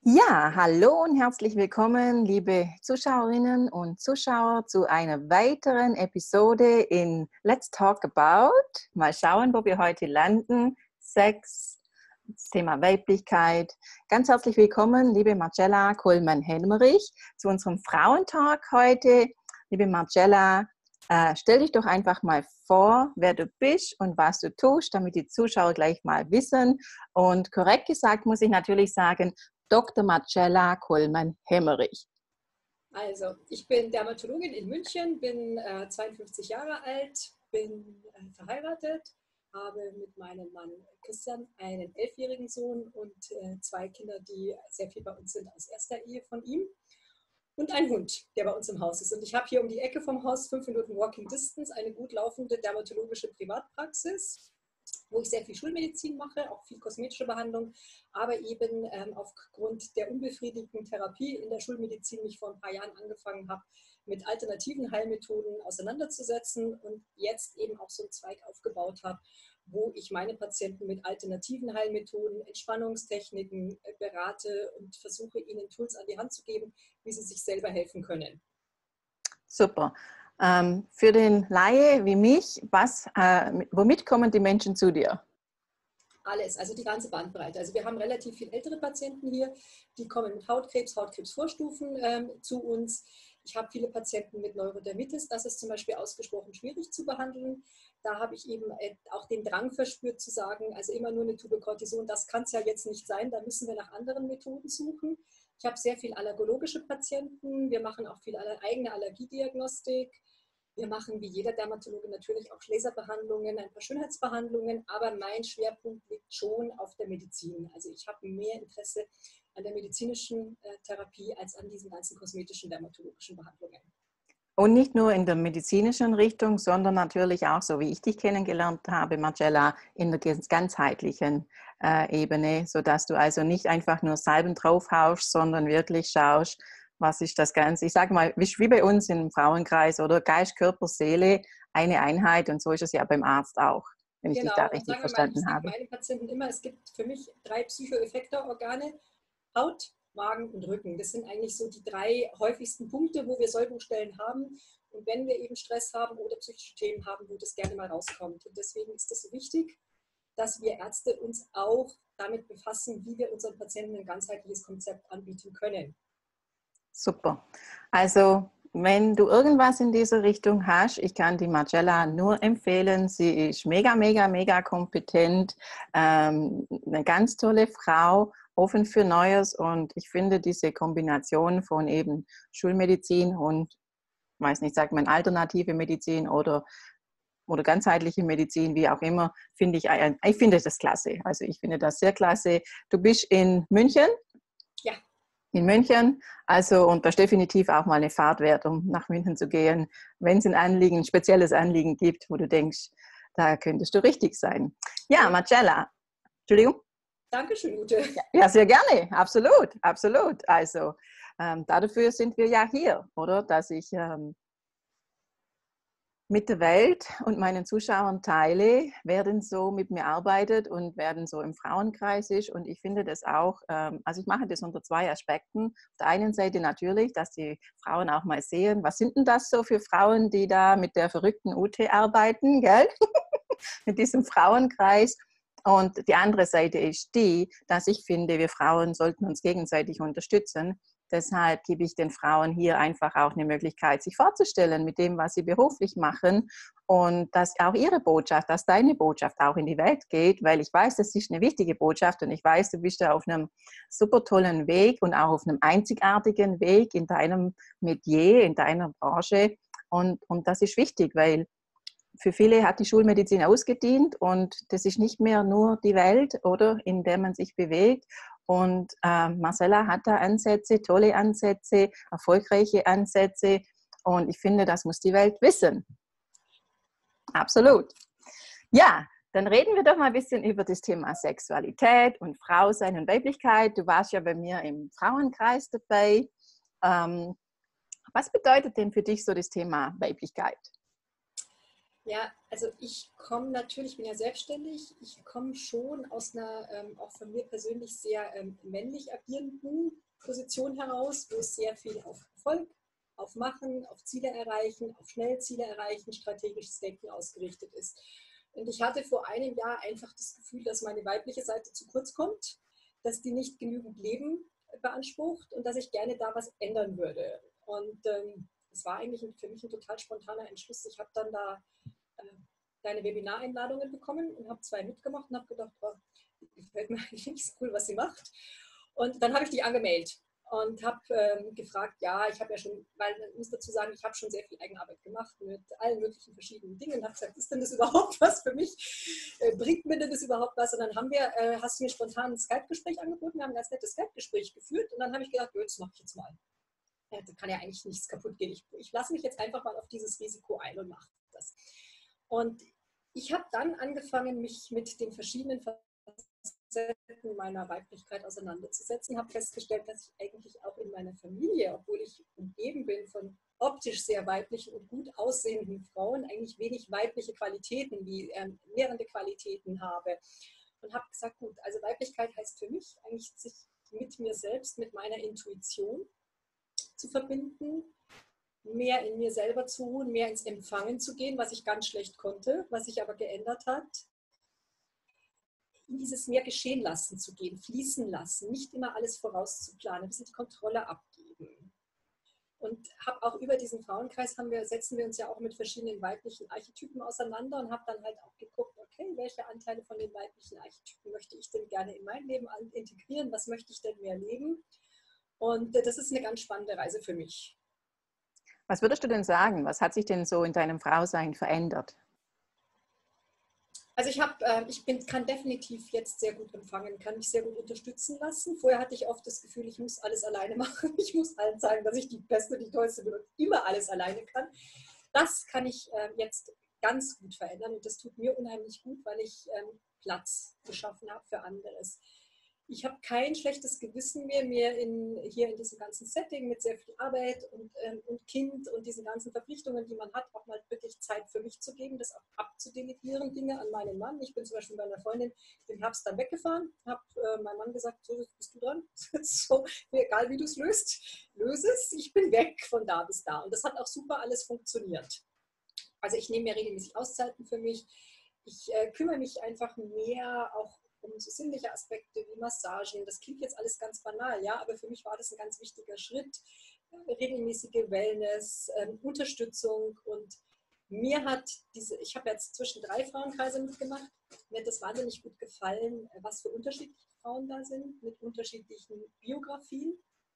Ja, hallo und herzlich willkommen, liebe Zuschauerinnen und Zuschauer, zu einer weiteren Episode in Let's Talk About. Mal schauen, wo wir heute landen. Sex, das Thema Weiblichkeit. Ganz herzlich willkommen, liebe Marcella Kohlmann-Helmerich, zu unserem Frauentalk heute. Liebe Marcella, stell dich doch einfach mal vor, wer du bist und was du tust, damit die Zuschauer gleich mal wissen. Und korrekt gesagt muss ich natürlich sagen, Dr. Marcella Kohlmann-Helmerich. Also, ich bin Dermatologin in München, bin 52 Jahre alt, bin verheiratet, habe mit meinem Mann Christian einen 11-jährigen Sohn und 2 Kinder, die sehr viel bei uns sind aus erster Ehe von ihm. Und einen Hund, der bei uns im Haus ist. Und ich habe hier um die Ecke vom Haus 5 Minuten Walking Distance eine gut laufende dermatologische Privatpraxis, wo ich sehr viel Schulmedizin mache, auch viel kosmetische Behandlung, aber eben aufgrund der unbefriedigenden Therapie in der Schulmedizin mich vor ein paar Jahren angefangen habe, mit alternativen Heilmethoden auseinanderzusetzen und jetzt eben auch so einen Zweig aufgebaut habe, wo ich meine Patienten mit alternativen Heilmethoden, Entspannungstechniken berate und versuche, ihnen Tools an die Hand zu geben, wie sie sich selber helfen können. Super. Für den Laie wie mich, womit kommen die Menschen zu dir? Alles, also die ganze Bandbreite. Also wir haben relativ viele ältere Patienten hier, die kommen mit Hautkrebs, Hautkrebsvorstufen zu uns. Ich habe viele Patienten mit Neurodermitis, das ist zum Beispiel ausgesprochen schwierig zu behandeln. Da habe ich eben auch den Drang verspürt zu sagen, also immer nur eine Tube Cortison, das kann es ja jetzt nicht sein, da müssen wir nach anderen Methoden suchen. Ich habe sehr viele allergologische Patienten, wir machen auch viel eigene Allergiediagnostik. Wir machen wie jeder Dermatologe natürlich auch Laserbehandlungen, ein paar Schönheitsbehandlungen, aber mein Schwerpunkt liegt schon auf der Medizin. Also ich habe mehr Interesse an der medizinischen Therapie als an diesen ganzen kosmetischen dermatologischen Behandlungen. Und nicht nur in der medizinischen Richtung, sondern natürlich auch, so wie ich dich kennengelernt habe, Marcella, in der ganzheitlichen Ebene, sodass du also nicht einfach nur Salben draufhaust, sondern wirklich schaust, was ist das Ganze. Ich sage mal, wie bei uns im Frauenkreis, oder Geist, Körper, Seele, eine Einheit, und so ist es ja beim Arzt auch, wenn ich dich da Genau, und richtig sagen wir mal, ich verstanden sage habe. meinen Patienten immer, es gibt für mich 3 Psychoeffektororgane: Haut, Magen und Rücken. Das sind eigentlich so die 3 häufigsten Punkte, wo wir Sollbruchstellen haben. Und wenn wir eben Stress haben oder psychische Themen haben, wo das gerne mal rauskommt. Und deswegen ist es so wichtig, dass wir Ärzte uns auch damit befassen, wie wir unseren Patienten ein ganzheitliches Konzept anbieten können. Super. Also, wenn du irgendwas in dieser Richtung hast, ich kann die Marcella nur empfehlen. Sie ist mega, mega, mega kompetent, eine ganz tolle Frau, offen für Neues, und ich finde diese Kombination von eben Schulmedizin und, weiß nicht, sagt man alternative Medizin oder ganzheitliche Medizin, wie auch immer, ich finde das klasse. Also ich finde das sehr klasse. Du bist in München? Ja. In München. Also, und das ist definitiv auch mal eine Fahrt wert, um nach München zu gehen, wenn es ein spezielles Anliegen gibt, wo du denkst, da könntest du richtig sein. Ja, Marcella, Entschuldigung. Dankeschön, Ute. Ja, sehr gerne, absolut, absolut. Also, dafür sind wir ja hier, oder? Dass ich mit der Welt und meinen Zuschauern teile, wer denn so mit mir arbeitet und wer denn so im Frauenkreis ist. Und ich finde das auch, also ich mache das unter 2 Aspekten. Auf der einen Seite natürlich, dass die Frauen auch mal sehen, was sind denn das so für Frauen, die da mit der verrückten Ute arbeiten, gell? Mit diesem Frauenkreis. Und die andere Seite ist die, dass ich finde, wir Frauen sollten uns gegenseitig unterstützen. Deshalb gebe ich den Frauen hier einfach auch eine Möglichkeit, sich vorzustellen mit dem, was sie beruflich machen, und dass auch ihre Botschaft, dass deine Botschaft auch in die Welt geht, weil ich weiß, das ist eine wichtige Botschaft, und ich weiß, du bist da auf einem super tollen Weg und auch auf einem einzigartigen Weg in deinem Metier, in deiner Branche, und das ist wichtig, weil für viele hat die Schulmedizin ausgedient, und das ist nicht mehr nur die Welt, oder, in der man sich bewegt. Und Marcella hat da Ansätze, tolle Ansätze, erfolgreiche Ansätze, und ich finde, das muss die Welt wissen. Absolut. Ja, dann reden wir doch mal ein bisschen über das Thema Sexualität und Frausein und Weiblichkeit. Du warst ja bei mir im Frauenkreis dabei. Was bedeutet denn für dich so das Thema Weiblichkeit? Ja, also ich komme natürlich, ich bin ja selbstständig, ich komme schon aus einer auch von mir persönlich sehr männlich agierenden Position heraus, wo es sehr viel auf Erfolg, auf Machen, auf Ziele erreichen, auf schnell Ziele erreichen, strategisches Denken ausgerichtet ist. Und ich hatte vor einem Jahr einfach das Gefühl, dass meine weibliche Seite zu kurz kommt, dass die nicht genügend Leben beansprucht und dass ich gerne da was ändern würde. Und es war eigentlich für mich ein total spontaner Entschluss. Ich habe dann da deine Webinareinladungen bekommen und habe 2 mitgemacht und habe gedacht, oh, gefällt mir eigentlich nicht so cool, was sie macht. Und dann habe ich dich angemeldet und habe gefragt, ja, ich habe ja schon, weil ich muss dazu sagen, ich habe schon sehr viel Eigenarbeit gemacht mit allen möglichen verschiedenen Dingen und habe gesagt, ist denn das überhaupt was für mich? Bringt mir denn das überhaupt was? Und dann hast du mir spontan ein Skype-Gespräch angeboten, wir haben ein ganz nettes Skype-Gespräch geführt und dann habe ich gedacht, das mache ich jetzt mal. Ja, da kann ja eigentlich nichts kaputt gehen. Ich lasse mich jetzt einfach mal auf dieses Risiko ein und mache das. Und ich habe dann angefangen, mich mit den verschiedenen Facetten meiner Weiblichkeit auseinanderzusetzen, habe festgestellt, dass ich eigentlich auch in meiner Familie, obwohl ich umgeben bin von optisch sehr weiblichen und gut aussehenden Frauen, eigentlich wenig weibliche Qualitäten, wie nährende Qualitäten habe. Und habe gesagt, gut, also Weiblichkeit heißt für mich eigentlich, sich mit mir selbst, mit meiner Intuition zu verbinden, mehr in mir selber zu ruhen, mehr ins Empfangen zu gehen, was ich ganz schlecht konnte, was sich aber geändert hat, in dieses mehr geschehen lassen zu gehen, fließen lassen, nicht immer alles vorauszuplanen, ein bisschen die Kontrolle abgeben. Und habe auch über diesen Frauenkreis setzen wir uns ja auch mit verschiedenen weiblichen Archetypen auseinander und habe dann halt auch geguckt, okay, welche Anteile von den weiblichen Archetypen möchte ich denn gerne in mein Leben integrieren, was möchte ich denn mehr leben? Und das ist eine ganz spannende Reise für mich. Was würdest du denn sagen? Was hat sich denn so in deinem Frausein verändert? Also kann definitiv jetzt sehr gut empfangen, kann mich sehr gut unterstützen lassen. Vorher hatte ich oft das Gefühl, ich muss alles alleine machen. Ich muss allen zeigen, dass ich die Beste, die Tollste bin und immer alles alleine kann. Das kann ich jetzt ganz gut verändern und das tut mir unheimlich gut, weil ich Platz geschaffen habe für anderes. Ich habe kein schlechtes Gewissen mehr, hier in diesem ganzen Setting mit sehr viel Arbeit und Kind und diesen ganzen Verpflichtungen, die man hat, auch mal wirklich Zeit für mich zu geben, das auch abzudelegieren, Dinge an meinen Mann. Ich bin zum Beispiel bei einer Freundin im Herbst dann weggefahren, habe meinem Mann gesagt, so, jetzt bist du dran, so, egal wie du es löse es, ich bin weg von da bis da. Und das hat auch super alles funktioniert. Also ich nehme mir regelmäßig Auszeiten für mich. Ich kümmere mich einfach mehr auch um so sinnliche Aspekte wie Massagen. Das klingt jetzt alles ganz banal, ja, aber für mich war das ein ganz wichtiger Schritt. Regelmäßige Wellness, Unterstützung und ich habe jetzt zwischen 3 Frauenkreise mitgemacht. Mir hat das wahnsinnig gut gefallen, was für unterschiedliche Frauen da sind, mit unterschiedlichen Biografien.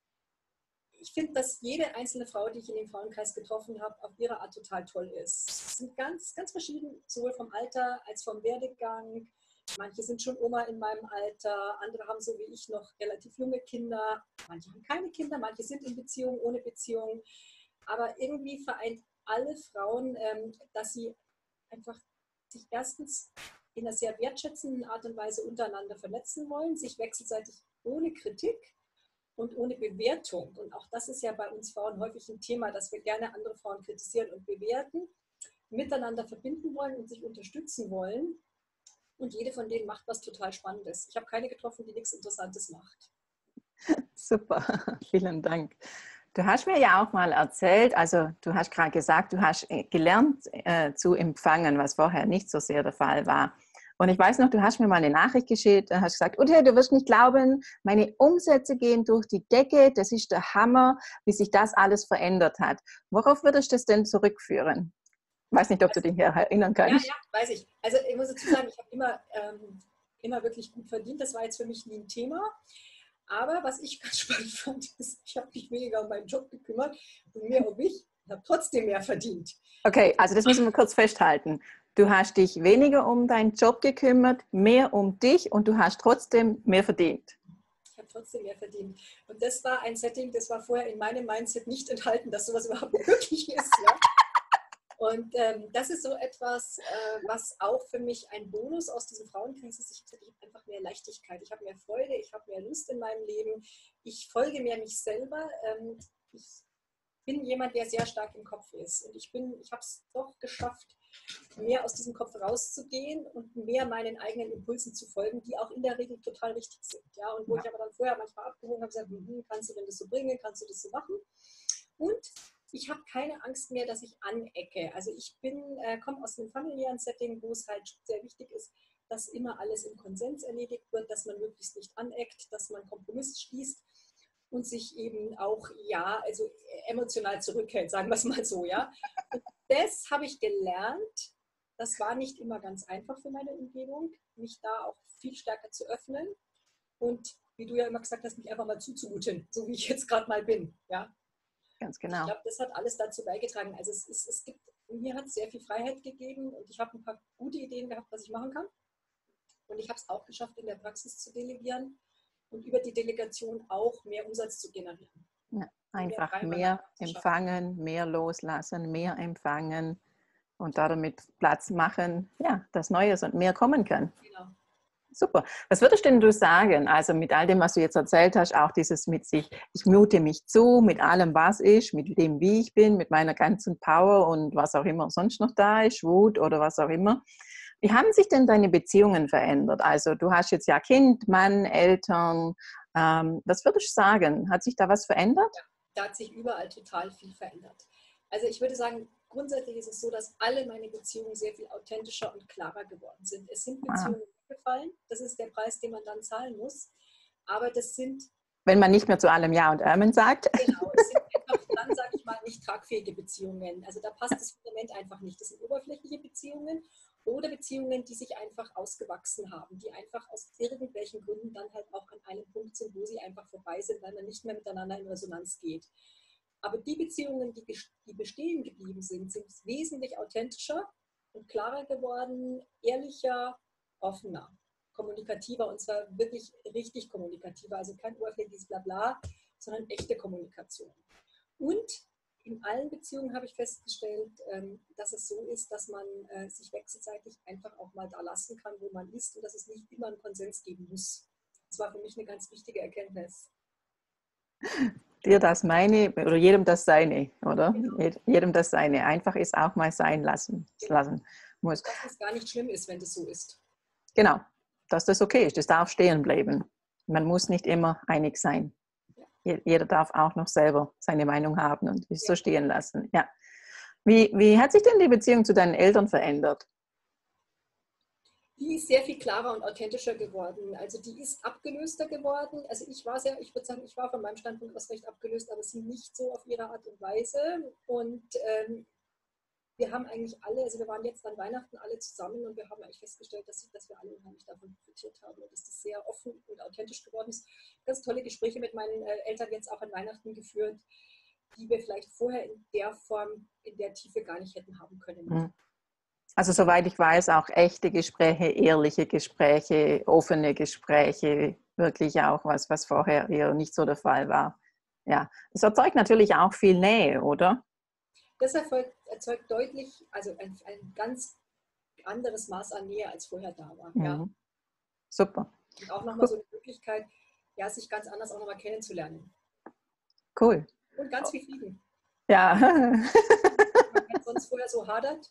Ich finde, dass jede einzelne Frau, die ich in dem Frauenkreis getroffen habe, auf ihre Art total toll ist. Sie sind ganz, ganz verschieden, sowohl vom Alter als vom Werdegang. Manche sind schon Oma in meinem Alter, andere haben so wie ich noch relativ junge Kinder, manche haben keine Kinder, manche sind in Beziehung, ohne Beziehung. Aber irgendwie vereint alle Frauen, dass sie einfach sich erstens in einer sehr wertschätzenden Art und Weise untereinander vernetzen wollen, sich wechselseitig ohne Kritik und ohne Bewertung. Und auch das ist ja bei uns Frauen häufig ein Thema, dass wir gerne andere Frauen kritisieren und bewerten, miteinander verbinden wollen und sich unterstützen wollen. Und jede von denen macht was total Spannendes. Ich habe keine getroffen, die nichts Interessantes macht. Super, vielen Dank. Du hast mir ja auch mal erzählt, also du hast gerade gesagt, du hast gelernt zu empfangen, was vorher nicht so sehr der Fall war. Und ich weiß noch, du hast mir mal eine Nachricht geschickt, hast gesagt, Ute, du wirst nicht glauben, meine Umsätze gehen durch die Decke, das ist der Hammer, wie sich das alles verändert hat. Worauf würdest du das denn zurückführen? Ich weiß nicht, ob du dich hier erinnern kannst. Ja, weiß ich. Also ich muss dazu sagen, ich habe immer wirklich gut verdient. Das war jetzt für mich nie ein Thema. Aber was ich ganz spannend fand, ist, ich habe mich weniger um meinen Job gekümmert und mehr um mich. Ich habe trotzdem mehr verdient. Okay, also das müssen wir kurz festhalten. Du hast dich weniger um deinen Job gekümmert, mehr um dich und du hast trotzdem mehr verdient. Ich habe trotzdem mehr verdient. Und das war ein Setting, das war vorher in meinem Mindset nicht enthalten, dass sowas überhaupt möglich ist. Ja? Und das ist so etwas, was auch für mich ein Bonus aus diesem Frauenkreis ist. Ich habe einfach mehr Leichtigkeit, ich habe mehr Freude, ich habe mehr Lust in meinem Leben. Ich folge mehr mich selber. Ich bin jemand, der sehr stark im Kopf ist. Und ich habe es doch geschafft, mehr aus diesem Kopf rauszugehen und mehr meinen eigenen Impulsen zu folgen, die auch in der Regel total richtig sind. Ja? Und wo ich aber dann vorher manchmal abgewogen habe, gesagt, kannst du denn das so bringen, kannst du das so machen? Und ich habe keine Angst mehr, dass ich anecke. Also ich komme aus einem familiären Setting, wo es halt sehr wichtig ist, dass immer alles im Konsens erledigt wird, dass man möglichst nicht aneckt, dass man Kompromiss schließt und sich eben auch, ja, also emotional zurückhält, sagen wir es mal so, ja. Und das habe ich gelernt. Das war nicht immer ganz einfach für meine Umgebung, mich da auch viel stärker zu öffnen und, wie du ja immer gesagt hast, mich einfach mal zuzumuten, so wie ich jetzt gerade mal bin, ja. Ganz Ich genau. glaube, das hat alles dazu beigetragen. Also mir hat es sehr viel Freiheit gegeben und ich habe ein paar gute Ideen gehabt, was ich machen kann. Und ich habe es auch geschafft, in der Praxis zu delegieren und über die Delegation auch mehr Umsatz zu generieren. Ja, einfach mehr empfangen, mehr loslassen, mehr empfangen und damit Platz machen, ja, dass Neues und mehr kommen kann. Genau. Super. Was würdest denn du sagen, also mit all dem, was du jetzt erzählt hast, auch dieses mit sich, ich mute mich zu, mit allem, was ist, mit dem, wie ich bin, mit meiner ganzen Power und was auch immer sonst noch da ist, Wut oder was auch immer. Wie haben sich denn deine Beziehungen verändert? Also du hast jetzt ja Kind, Mann, Eltern. Was würdest du sagen? Hat sich da was verändert? Ja, da hat sich überall total viel verändert. Also ich würde sagen, grundsätzlich ist es so, dass alle meine Beziehungen sehr viel authentischer und klarer geworden sind. Es sind Beziehungen weggefallen. Das ist der Preis, den man dann zahlen muss. Aber das sind... Wenn man nicht mehr zu allem Ja und Amen sagt. Genau, es sind einfach dann, sage ich mal, nicht tragfähige Beziehungen. Also da passt das Fundament einfach nicht. Das sind oberflächliche Beziehungen oder Beziehungen, die sich einfach ausgewachsen haben, die einfach aus irgendwelchen Gründen dann halt auch an einem Punkt sind, wo sie einfach vorbei sind, weil man nicht mehr miteinander in Resonanz geht. Aber die Beziehungen, die bestehen geblieben sind, sind wesentlich authentischer und klarer geworden, ehrlicher, offener, kommunikativer und zwar wirklich richtig kommunikativer, also kein oberflächliches Blabla, sondern echte Kommunikation. Und in allen Beziehungen habe ich festgestellt, dass es so ist, dass man sich wechselseitig einfach auch mal da lassen kann, wo man ist und dass es nicht immer einen Konsens geben muss. Das war für mich eine ganz wichtige Erkenntnis. Dir das meine oder jedem das seine, oder? Genau. Jedem das seine. Einfach ist auch mal sein lassen muss. Dass es gar nicht schlimm ist, wenn das so ist. Genau, dass das okay ist. Das darf stehen bleiben. Man muss nicht immer einig sein. Ja. Jeder darf auch noch selber seine Meinung haben und es so stehen lassen. Ja. Wie hat sich denn die Beziehung zu deinen Eltern verändert? Die ist sehr viel klarer und authentischer geworden. Also die ist abgelöster geworden. Also ich würde sagen, ich war von meinem Standpunkt aus recht abgelöst, aber sie nicht so auf ihre Art und Weise. Und wir haben eigentlich alle, also wir waren jetzt an Weihnachten alle zusammen und wir haben eigentlich festgestellt, dass wir alle unheimlich davon profitiert haben und dass das sehr offen und authentisch geworden ist. Ganz tolle Gespräche mit meinen Eltern jetzt auch an Weihnachten geführt, die wir vielleicht vorher in der Form, in der Tiefe gar nicht hätten haben können. Also soweit ich weiß, auch echte Gespräche, ehrliche Gespräche, offene Gespräche, wirklich auch was vorher eher nicht so der Fall war. Ja, das erzeugt natürlich auch viel Nähe, oder? Das erzeugt deutlich, also ein ganz anderes Maß an Nähe, als vorher da war. Mhm. Ja. Super. Und auch nochmal so eine Möglichkeit, ja, sich ganz anders auch nochmal kennenzulernen. Cool. Und ganz viel Frieden. Ja. Wenn man sonst vorher so hadert,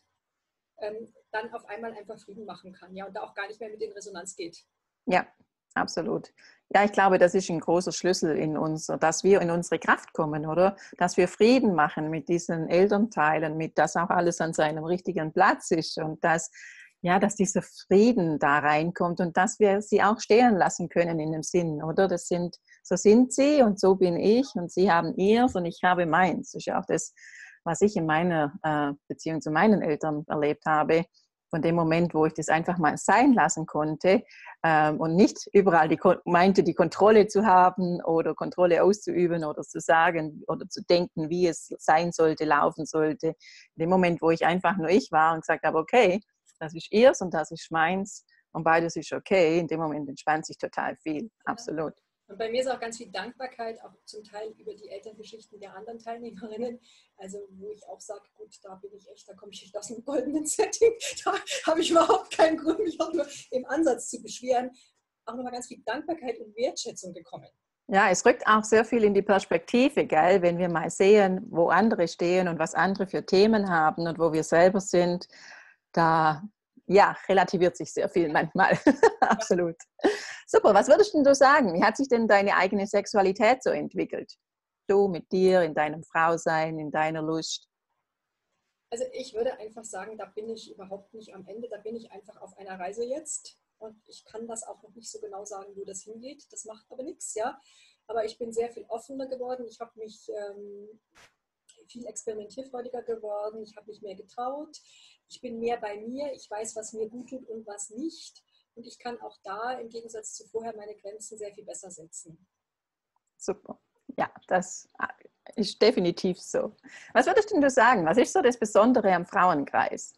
dann auf einmal einfach Frieden machen kann, ja, und da auch gar nicht mehr mit in Resonanz geht. Ja, absolut. Ja, ich glaube, das ist ein großer Schlüssel dass wir in unsere Kraft kommen, oder? Dass wir Frieden machen mit diesen Elternteilen, mit dass auch alles an seinem richtigen Platz ist und dass dieser Frieden da reinkommt und dass wir sie auch stehen lassen können in dem Sinn, oder? So sind sie und so bin ich und sie haben ihrs und ich habe meins. Das ist ja auch das, was ich in meiner Beziehung zu meinen Eltern erlebt habe. Von dem Moment, wo ich das einfach mal sein lassen konnte und nicht überall meinte, die Kontrolle zu haben oder Kontrolle auszuüben oder zu sagen oder zu denken, wie es sein sollte, laufen sollte. In dem Moment, wo ich einfach nur ich war und gesagt habe, okay, das ist ihrs und das ist meins und beides ist okay, in dem Moment entspannt sich total viel, absolut. Und bei mir ist auch ganz viel Dankbarkeit, auch zum Teil über die Elterngeschichten der anderen Teilnehmerinnen. Also wo ich auch sage, gut, da bin ich echt, da komme ich echt aus einem goldenen Setting. Da habe ich überhaupt keinen Grund, mich auch nur im Ansatz zu beschweren. Auch nochmal ganz viel Dankbarkeit und Wertschätzung bekommen. Ja, es rückt auch sehr viel in die Perspektive, gell? Wenn wir mal sehen, wo andere stehen und was andere für Themen haben und wo wir selber sind. da ja, relativiert sich sehr viel manchmal. Absolut. Super, was würdest denn du sagen? Wie hat sich denn deine eigene Sexualität so entwickelt? Du mit dir, in deinem Frausein, in deiner Lust? Also ich würde einfach sagen, da bin ich überhaupt nicht am Ende, da bin ich einfach auf einer Reise jetzt und ich kann das auch noch nicht so genau sagen, wo das hingeht. Das macht aber nichts, ja. Aber ich bin sehr viel offener geworden. Ich habe mich viel experimentierfreudiger geworden. Ich habe mich mehr getraut. Ich bin mehr bei mir. Ich weiß, was mir gut tut und was nicht. Und ich kann auch da im Gegensatz zu vorher meine Grenzen sehr viel besser setzen. Super. Ja, das ist definitiv so. Was würdest denn du sagen? Was ist so das Besondere am Frauenkreis?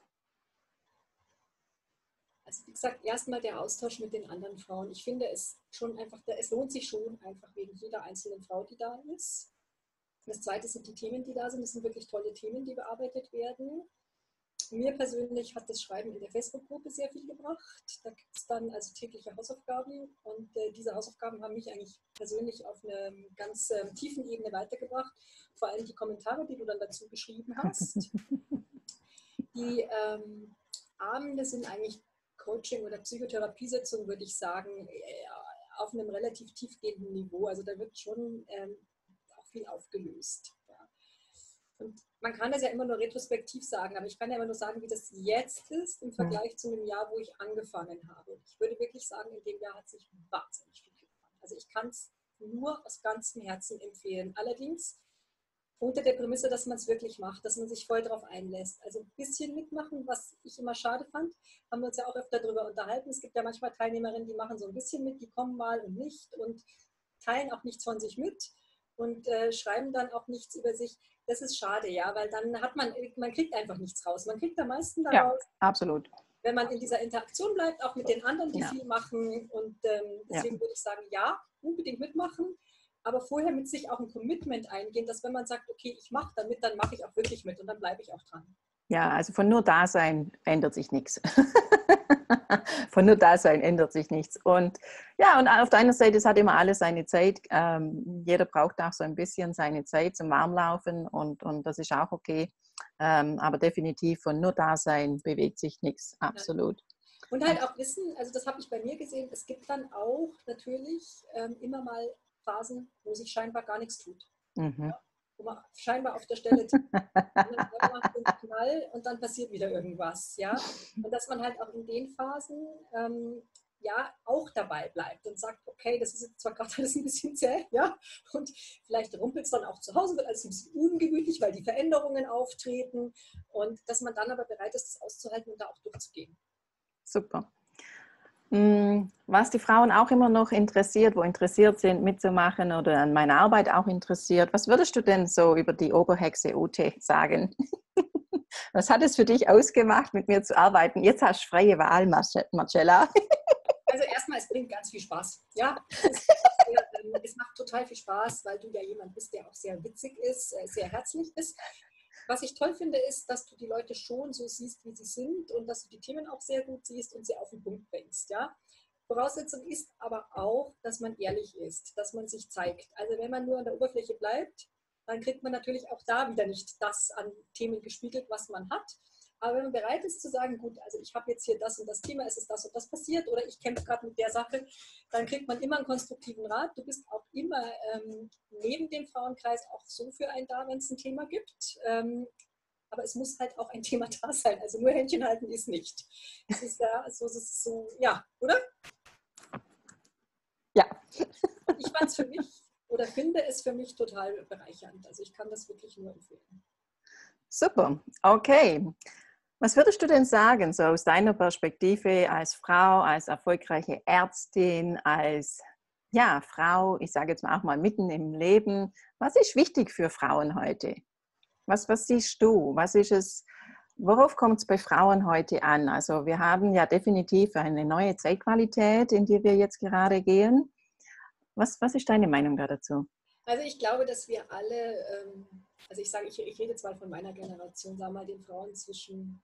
Also wie gesagt, erstmal der Austausch mit den anderen Frauen. Ich finde es schon einfach, es lohnt sich schon einfach wegen jeder einzelnen Frau, die da ist. Das Zweite sind die Themen, die da sind. Das sind wirklich tolle Themen, die bearbeitet werden. Mir persönlich hat das Schreiben in der Facebook-Gruppe sehr viel gebracht. Da gibt es dann also tägliche Hausaufgaben und diese Hausaufgaben haben mich eigentlich persönlich auf eine ganz tiefen Ebene weitergebracht. Vor allem die Kommentare, die du dann dazu geschrieben hast. Die Abende sind eigentlich Coaching- oder Psychotherapiesitzungen, würde ich sagen, auf einem relativ tiefgehenden Niveau. Also da wird schon auch viel aufgelöst. Ja. Und man kann das ja immer nur retrospektiv sagen, aber ich kann ja immer nur sagen, wie das jetzt ist im Vergleich zu dem Jahr, wo ich angefangen habe. Und ich würde wirklich sagen, in dem Jahr hat sich wahnsinnig viel getan. Also ich kann es nur aus ganzem Herzen empfehlen. Allerdings unter der Prämisse, dass man es wirklich macht, dass man sich voll darauf einlässt. Also ein bisschen mitmachen, was ich immer schade fand, haben wir uns ja auch öfter darüber unterhalten. Es gibt ja manchmal Teilnehmerinnen, die machen so ein bisschen mit, die kommen mal und nicht und teilen auch nichts von sich mit und schreiben dann auch nichts über sich. Das ist schade, ja, weil dann hat man kriegt einfach nichts raus. Man kriegt am meisten Ja, daraus, absolut. wenn man in dieser Interaktion bleibt, auch mit den anderen, die Ja. viel machen. Und Ja. deswegen würde ich sagen, ja, unbedingt mitmachen, aber vorher mit sich auch ein Commitment eingehen, dass wenn man sagt, okay, ich mache damit, dann mache ich auch wirklich mit und dann bleibe ich auch dran. Ja, also von nur Dasein ändert sich nichts. Von nur Dasein ändert sich nichts. Und ja, und auf der einen Seite, es hat immer alles seine Zeit. Jeder braucht auch so ein bisschen seine Zeit zum Warmlaufen und das ist auch okay. Aber definitiv von nur Dasein bewegt sich nichts. Absolut. Und halt auch wissen, also das habe ich bei mir gesehen, es gibt dann auch natürlich immer mal Phasen, wo sich scheinbar gar nichts tut. Mhm. Ja? Wo man scheinbar auf der Stelle und dann macht den Knall und dann passiert wieder irgendwas. Ja? Und dass man halt auch in den Phasen ja auch dabei bleibt und sagt, okay, das ist jetzt zwar gerade alles ein bisschen zäh, ja, und vielleicht rumpelt es dann auch zu Hause, wird alles ein bisschen ungemütlich, weil die Veränderungen auftreten und dass man dann aber bereit ist, das auszuhalten und da auch durchzugehen. Super. Was die Frauen auch immer noch interessiert, wo interessiert sind mitzumachen oder an meiner Arbeit auch interessiert, was würdest du denn so über die Oberhexe Ute sagen? Was hat es für dich ausgemacht, mit mir zu arbeiten? Jetzt hast du freie Wahl, Marcella. Also erstmal, es bringt ganz viel Spaß. Ja, es macht total viel Spaß, weil du ja jemand bist, der auch sehr witzig ist, sehr herzlich ist. Was ich toll finde, ist, dass du die Leute schon so siehst, wie sie sind und dass du die Themen auch sehr gut siehst und sie auf den Punkt bringst. Ja? Voraussetzung ist aber auch, dass man ehrlich ist, dass man sich zeigt. Also wenn man nur an der Oberfläche bleibt, dann kriegt man natürlich auch da wieder nicht das an Themen gespiegelt, was man hat. Aber wenn man bereit ist zu sagen, gut, also ich habe jetzt hier das und das Thema, es ist das und das passiert oder ich kämpfe gerade mit der Sache, dann kriegt man immer einen konstruktiven Rat. Du bist auch immer neben dem Frauenkreis auch so für einen da, wenn es ein Thema gibt. Aber es muss halt auch ein Thema da sein. Also nur Händchen halten ist nicht. Es ist so, ja, oder? Ja. Ich fand es für mich oder finde es für mich total bereichernd. Also ich kann das wirklich nur empfehlen. Super, okay. Was würdest du denn sagen, so aus deiner Perspektive als Frau, als erfolgreiche Ärztin, als ja, Frau, ich sage jetzt mal auch mal mitten im Leben, was ist wichtig für Frauen heute? Was siehst du? Was ist es, worauf kommt es bei Frauen heute an? Also wir haben ja definitiv eine neue Zeitqualität, in die wir jetzt gerade gehen. Was ist deine Meinung da dazu? Also ich glaube, dass wir alle, also ich rede jetzt mal von meiner Generation, sagen wir mal den Frauen zwischen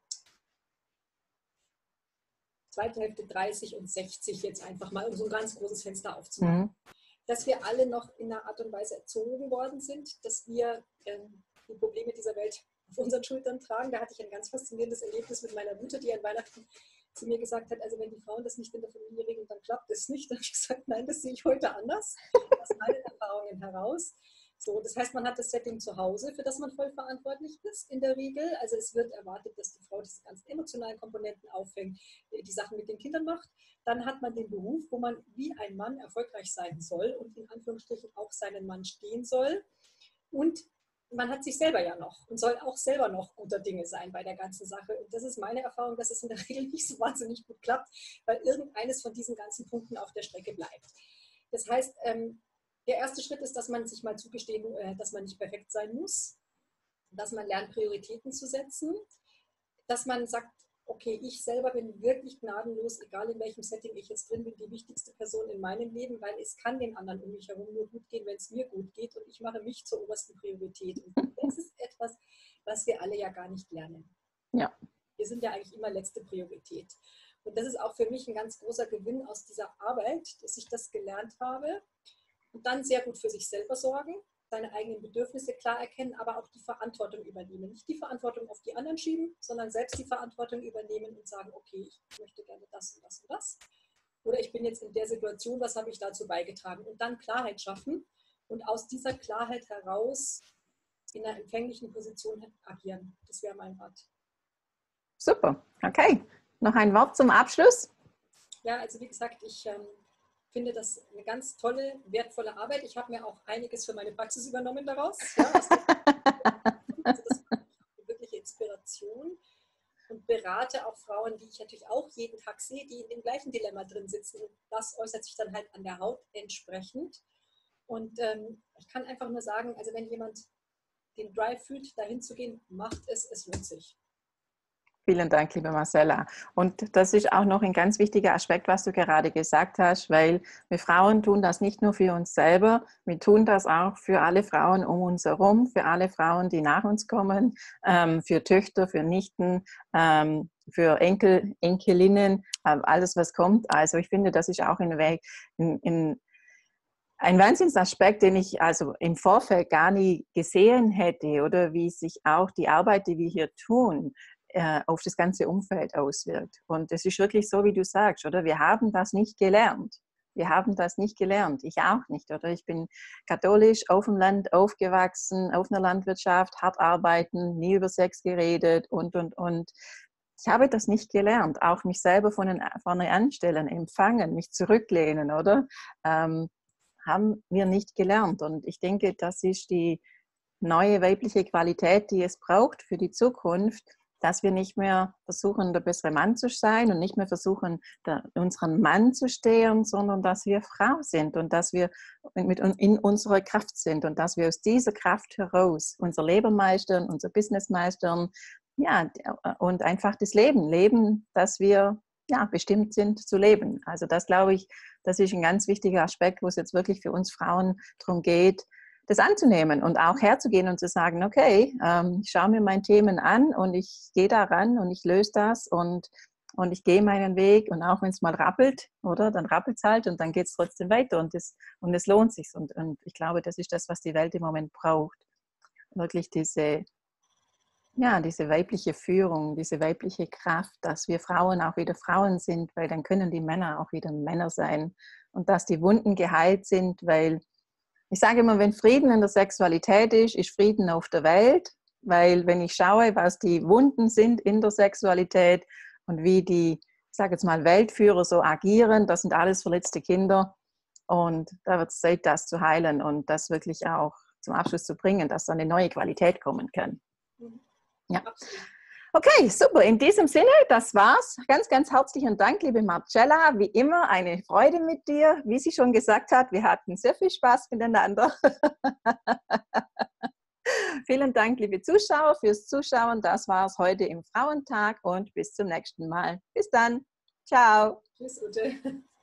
zweite Hälfte 30 und 60 jetzt einfach mal, um so ein ganz großes Fenster aufzumachen, dass wir alle noch in einer Art und Weise erzogen worden sind, dass wir die Probleme dieser Welt auf unseren Schultern tragen. Da hatte ich ein ganz faszinierendes Erlebnis mit meiner Mutter, die an Weihnachten zu mir gesagt hat, also wenn die Frauen das nicht in der Familie regeln, dann klappt es nicht. Dann habe ich gesagt, nein, das sehe ich heute anders, aus meinen Erfahrungen heraus. So, das heißt, man hat das Setting zu Hause, für das man voll verantwortlich ist in der Regel. Also es wird erwartet, dass die Frau diese ganzen emotionalen Komponenten auffängt, die Sachen mit den Kindern macht. Dann hat man den Beruf, wo man wie ein Mann erfolgreich sein soll und in Anführungsstrichen auch seinen Mann stehen soll. Und man hat sich selber ja noch und soll auch selber noch guter Dinge sein bei der ganzen Sache. Und das ist meine Erfahrung, dass es in der Regel nicht so wahnsinnig gut klappt, weil irgendeines von diesen ganzen Punkten auf der Strecke bleibt. Das heißt, der erste Schritt ist, dass man sich mal zugestehen, dass man nicht perfekt sein muss, dass man lernt, Prioritäten zu setzen, dass man sagt, okay, ich selber bin wirklich gnadenlos, egal in welchem Setting ich jetzt drin bin, die wichtigste Person in meinem Leben, weil es kann den anderen um mich herum nur gut gehen, wenn es mir gut geht und ich mache mich zur obersten Priorität. Und das ist etwas, was wir alle ja gar nicht lernen. Ja. Wir sind ja eigentlich immer letzte Priorität. Und das ist auch für mich ein ganz großer Gewinn aus dieser Arbeit, dass ich das gelernt habe. Und dann sehr gut für sich selber sorgen, seine eigenen Bedürfnisse klar erkennen, aber auch die Verantwortung übernehmen. Nicht die Verantwortung auf die anderen schieben, sondern selbst die Verantwortung übernehmen und sagen, okay, ich möchte gerne das und das und das. Oder ich bin jetzt in der Situation, was habe ich dazu beigetragen? Und dann Klarheit schaffen und aus dieser Klarheit heraus in einer empfänglichen Position agieren. Das wäre mein Rat. Super, okay. Noch ein Wort zum Abschluss? Ja, also wie gesagt, ich finde das eine ganz tolle, wertvolle Arbeit. Ich habe mir auch einiges für meine Praxis übernommen daraus. Ja, also das war eine wirkliche Inspiration und berate auch Frauen, die ich natürlich auch jeden Tag sehe, die in dem gleichen Dilemma drin sitzen. Und das äußert sich dann halt an der Haut entsprechend. Und ich kann einfach nur sagen, also wenn jemand den Drive fühlt, dahin zu gehen, macht es, es lohnt sich. Vielen Dank, liebe Marcella. Und das ist auch noch ein ganz wichtiger Aspekt, was du gerade gesagt hast, weil wir Frauen tun das nicht nur für uns selber, wir tun das auch für alle Frauen um uns herum, für alle Frauen, die nach uns kommen, für Töchter, für Nichten, für Enkel, Enkelinnen, alles was kommt. Also ich finde, das ist auch ein Wahnsinnsaspekt, den ich also im Vorfeld gar nie gesehen hätte, oder wie sich auch die Arbeit, die wir hier tun, auf das ganze Umfeld auswirkt. Und es ist wirklich so, wie du sagst, oder? Wir haben das nicht gelernt. Wir haben das nicht gelernt. Ich auch nicht, oder? Ich bin katholisch, auf dem Land aufgewachsen, auf einer Landwirtschaft, hart arbeiten, nie über Sex geredet und. Ich habe das nicht gelernt. Auch mich selber vorne anstellen, empfangen, mich zurücklehnen, oder? Haben wir nicht gelernt. Und ich denke, das ist die neue weibliche Qualität, die es braucht für die Zukunft, dass wir nicht mehr versuchen, der bessere Mann zu sein und nicht mehr versuchen, unseren Mann zu stehen, sondern dass wir Frau sind und dass wir in unserer Kraft sind und dass wir aus dieser Kraft heraus unser Leben meistern, unser Business meistern, ja, und einfach das Leben leben, dass wir ja, bestimmt sind zu leben. Also das, glaube ich, das ist ein ganz wichtiger Aspekt, wo es jetzt wirklich für uns Frauen darum geht, das anzunehmen und auch herzugehen und zu sagen, okay, ich schaue mir meine Themen an und ich gehe daran und ich löse das und ich gehe meinen Weg und auch wenn es mal rappelt, oder, dann rappelt es halt und dann geht es trotzdem weiter und es lohnt sich. Und ich glaube, das ist das, was die Welt im Moment braucht. Wirklich diese weibliche Führung, diese weibliche Kraft, dass wir Frauen auch wieder Frauen sind, weil dann können die Männer auch wieder Männer sein und dass die Wunden geheilt sind, weil ich sage immer, wenn Frieden in der Sexualität ist, ist Frieden auf der Welt, weil wenn ich schaue, was die Wunden sind in der Sexualität und wie die, ich sage jetzt mal, Weltführer so agieren, das sind alles verletzte Kinder und da wird es Zeit, das zu heilen und das wirklich auch zum Abschluss zu bringen, dass da eine neue Qualität kommen kann. Ja. Okay, super. In diesem Sinne, das war's. Ganz, ganz herzlichen Dank, liebe Marcella. Wie immer eine Freude mit dir. Wie sie schon gesagt hat, wir hatten sehr viel Spaß miteinander. Vielen Dank, liebe Zuschauer, fürs Zuschauen. Das war's heute im Frauentag und bis zum nächsten Mal. Bis dann. Ciao. Tschüss, Ute.